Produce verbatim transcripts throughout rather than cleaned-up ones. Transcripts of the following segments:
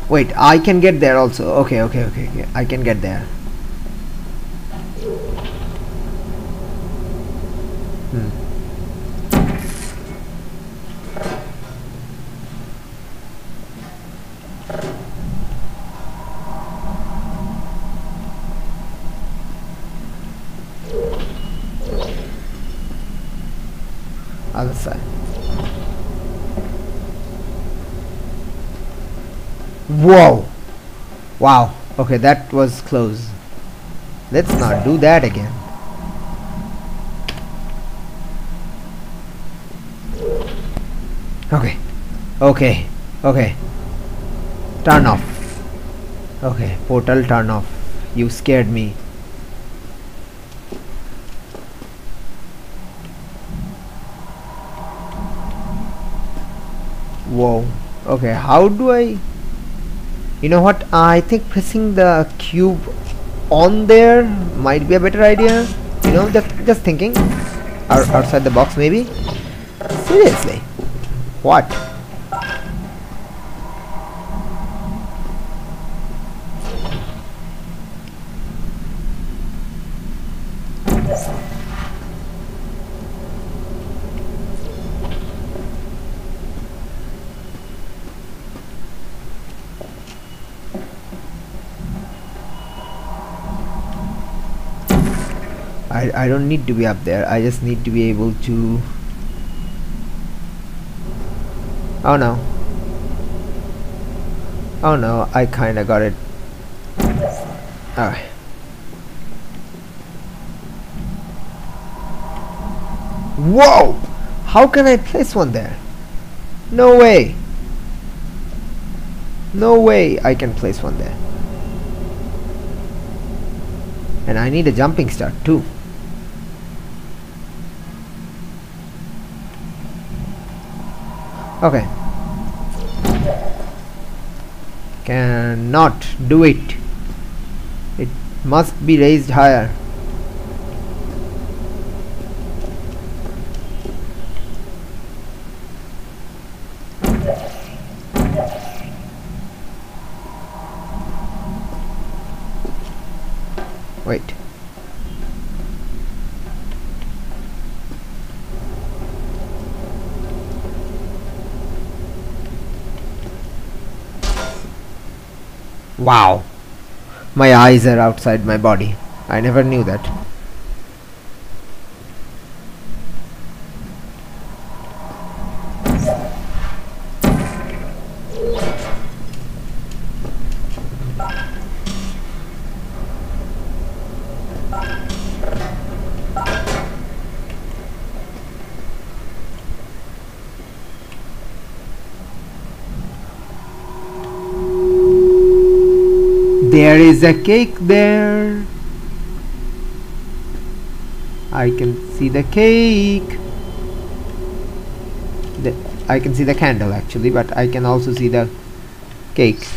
Wait, I can get there also. Okay, okay, okay, okay. I can get there. Hmm. Other side. Whoa! Wow. Okay, that was close. Let's not do that again. Okay. Okay. Okay. Turn off. Okay. Portal turn off. You scared me. Whoa. Okay. How do I... You know what? I think pressing the cube on there might be a better idea. You know, just, just thinking. Out, outside the box maybe. Seriously. What? I, I don't need to be up there. I just need to be able to... Oh no. Oh no, I kinda got it. Alright. Whoa! How can I place one there? No way! No way I can place one there. And I need a jumping start too. Okay. Cannot do it. It must be raised higher. Wait. Wow. My eyes are outside my body. I never knew that. There is a cake there. I can see the cake. The, I can see the candle actually, but I can also see the cake.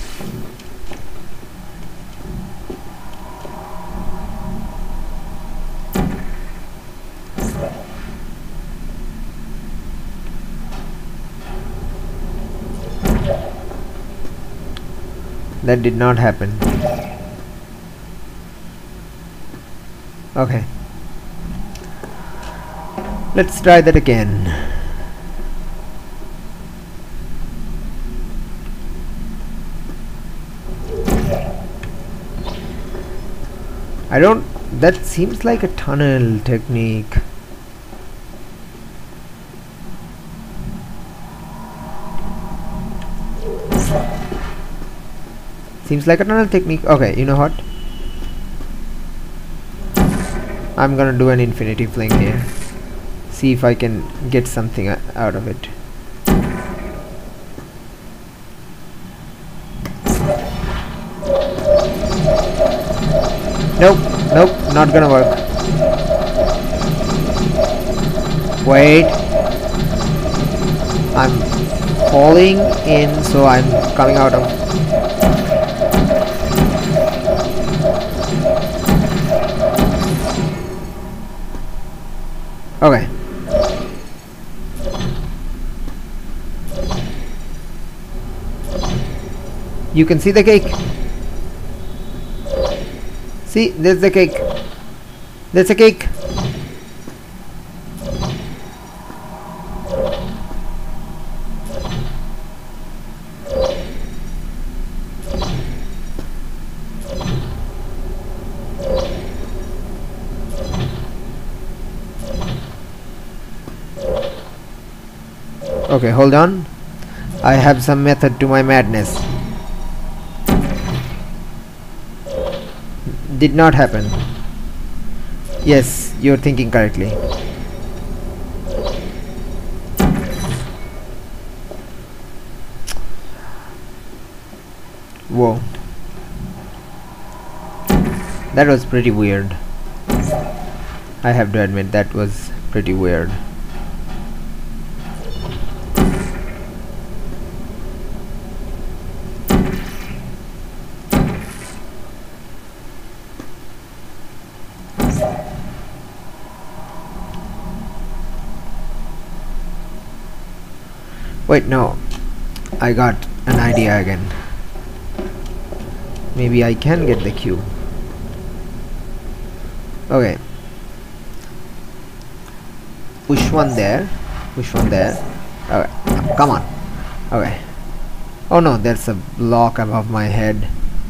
That did not happen. Okay. Let's try that again. I don't... That seems like a tunnel technique. Seems like a tunnel technique. Okay, you know what? I'm gonna do an infinity fling here. See if I can get something out of it. Nope, nope, not gonna work. Wait. I'm falling in, so I'm coming out of. Okay. You can see the cake. See, there's the cake. There's a cake. Okay, hold on. I have some method to my madness. Did not happen. Yes, you're thinking correctly. Whoa. That was pretty weird. I have to admit, that was pretty weird. Wait, no. I got an idea again. Maybe I can get the cube. Okay. Push one there. Push one there. Okay. Come on. Okay. Oh no, there's a block above my head.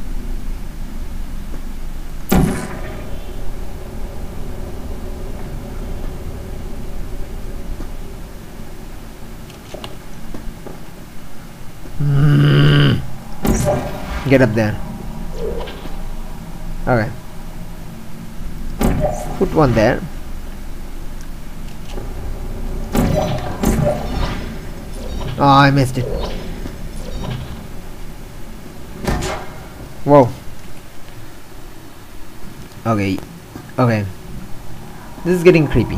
Get up there. Okay. Put one there. Oh, I missed it. Whoa. Okay. Okay. This is getting creepy.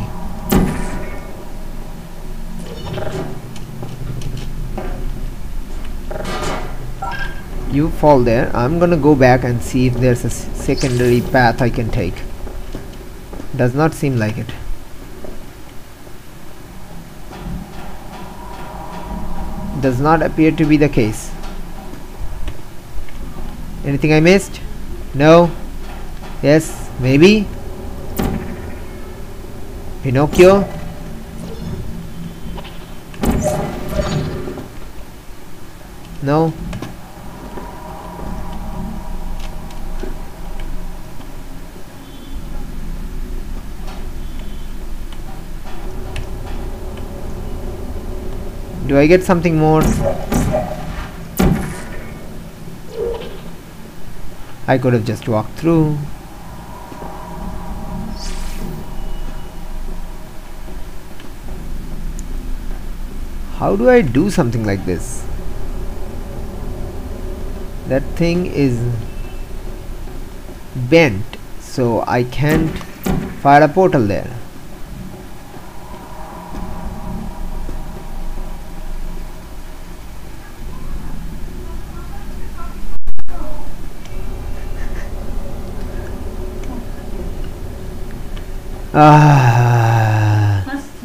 You fall there. I'm gonna go back and see if there's a s secondary path I can take. Does not seem like it. Does not appear to be the case. Anything I missed? No? Yes? Maybe? Pinocchio? No? Do I get something more? I could have just walked through. How do I do something like this? That thing is bent, so I can't fire a portal there. Ah,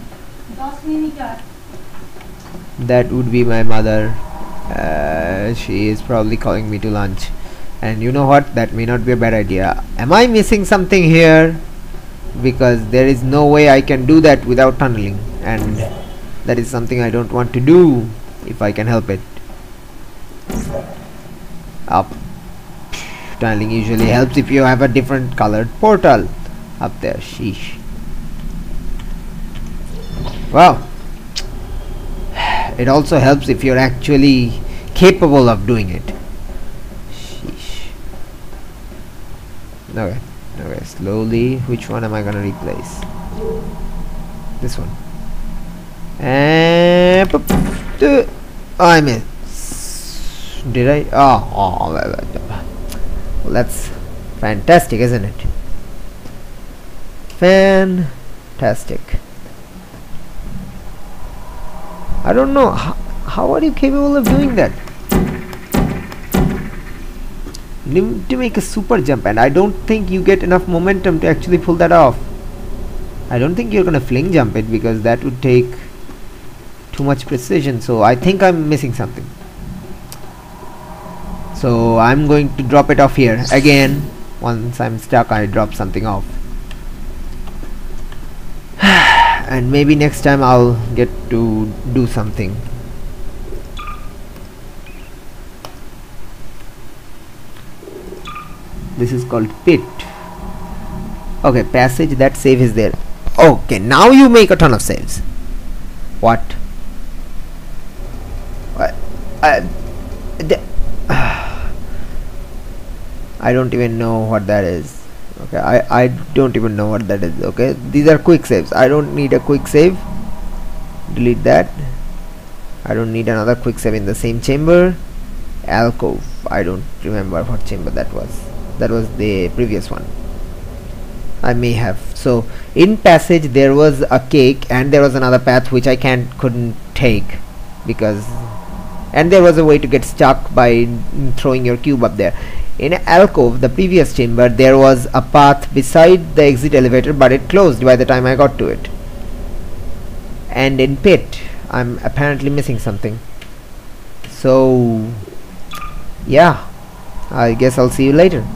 that would be my mother. Uh, she is probably calling me to lunch, and you know what, that may not be a bad idea. Am I missing something here? Because there is no way I can do that without tunneling, and that is something I don't want to do if I can help it. Up. Tunneling usually helps if you have a different colored portal up there. Sheesh. Wow. It also helps if you're actually capable of doing it. Sheesh. Okay. Okay. Slowly. Which one am I gonna replace? This one. And oh, I missed. Did I? Oh, oh well, that's fantastic, isn't it? Fantastic. I don't know, how, how are you capable of doing that? You need to make a super jump, and I don't think you get enough momentum to actually pull that off. I don't think you're gonna fling jump it, because that would take too much precision, so I think I'm missing something. So I'm going to drop it off here again. Once I'm stuck, I drop something off. And maybe next time I'll get to do something. This is called pit. Okay, passage. That save is there. Okay, now you make a ton of saves. What? What? Uh, I don't even know what that is. Okay, I, I don't even know what that is. Okay, these are quick saves. I don't need a quick save. Delete that. I don't need another quick save in the same chamber. Alcove. I don't remember what chamber that was. That was the previous one. I may have. So in passage there was a cake and there was another path which I can't couldn't take because, and there was a way to get stuck by throwing your cube up there. In alcove, the previous chamber, there was a path beside the exit elevator, but it closed by the time I got to it. And in pit, I'm apparently missing something. So yeah, I guess I'll see you later.